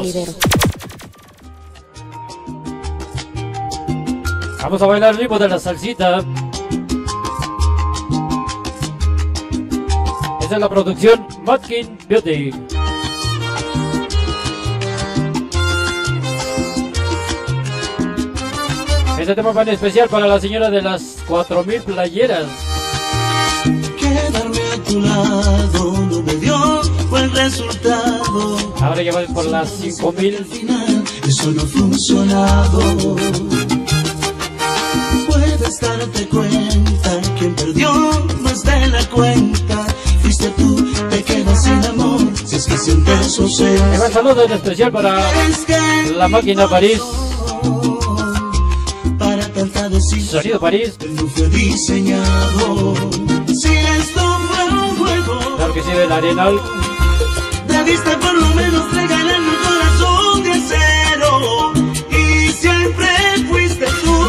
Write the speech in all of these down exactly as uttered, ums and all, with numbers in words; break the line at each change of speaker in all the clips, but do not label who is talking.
sonidero.
Vamos a bailar el ritmo de la salsita. Esa es la producción Matkin Beauty. Este tema va en especial para la señora de las cuatro mil playeras.
Quedarme a tu lado no me dio buen resultado.
Ahora ya van por las cinco mil.
Al final eso no ha funcionado. Puedes darte cuenta, quien perdió más de la cuenta fuiste tú, te quedas sin amor, si es que sientes sosiego.
Un saludo en especial para la máquina París.
Para tanta decisión,
Sonido París.
no fue diseñado. Si esto fue un juego,
Claro que sí, del Arenal.
debiste por lo menos regalarme un corazón de acero. Y siempre fuiste tú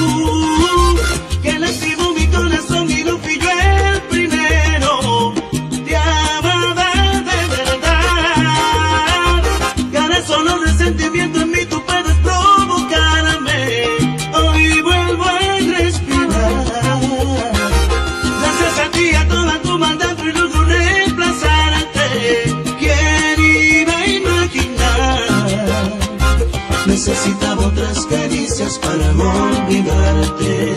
que lastimó mi corazón y no fui yo el primero. Te amaba de verdad, y ahora solo resentimiento en mí tú puedes provocarme. Hoy vuelvo a respirar, gracias a ti, a toda tu maldad y luego reemplazarte. ¿Quién iba a imaginar? Necesitaba otras caricias para olvidarte.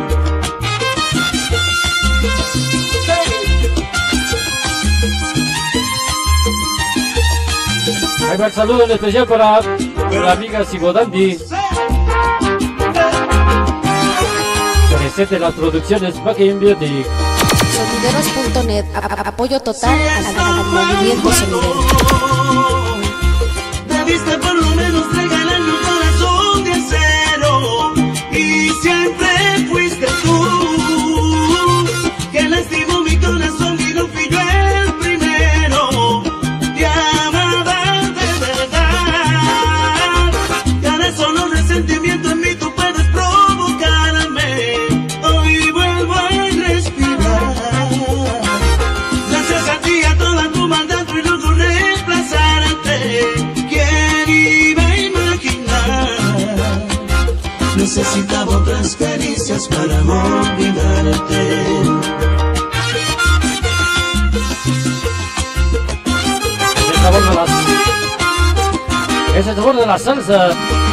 Ahí va el saludo en especial para la amiga Sibodandi. Presente las producciones Matkin Beauty.
Sonideros punto net, apoyo total al, al, al movimiento sonidero.
Debiste por lo menos regalarme un corazón de acero. Y siempre fuiste tú que lastimó mi corazón y no fui yo el primero. Te amaba de verdad, y ahora solo resentimiento en mí tú puedes provocarme. Hoy vuelvo a respirar, gracias a ti, a toda tu maldad y luego reemplazarte. ¿Quién iba a imaginar? Necesitaba otras caricias para olvidarte.
Es el sabor de la, es el sabor de la salsa.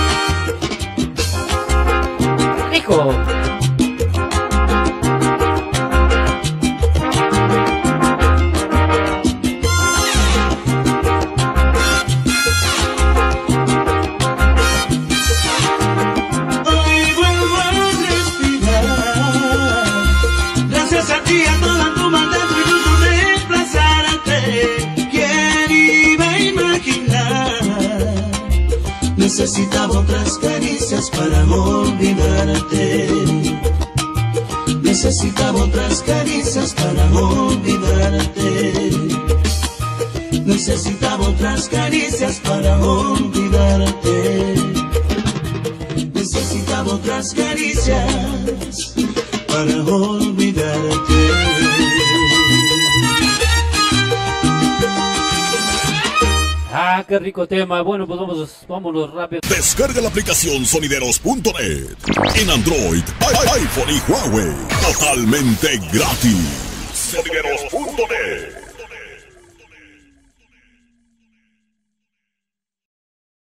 Rico.
Hoy vuelvo a respirar, gracias a ti, a toda tu maldad y luego reemplazarte. ¿Quién iba a imaginar? Necesitaba otras caricias para olvidarte. Necesitaba otras caricias para olvidarte. Necesitaba otras caricias para olvidarte. Necesitaba otras caricias para olvidarte.
Ah, qué rico tema. Bueno, pues vamos, vámonos rápido.
Descarga la aplicación sonideros punto net en Android, i- iPhone y Huawei. Totalmente gratis. Sonideros punto net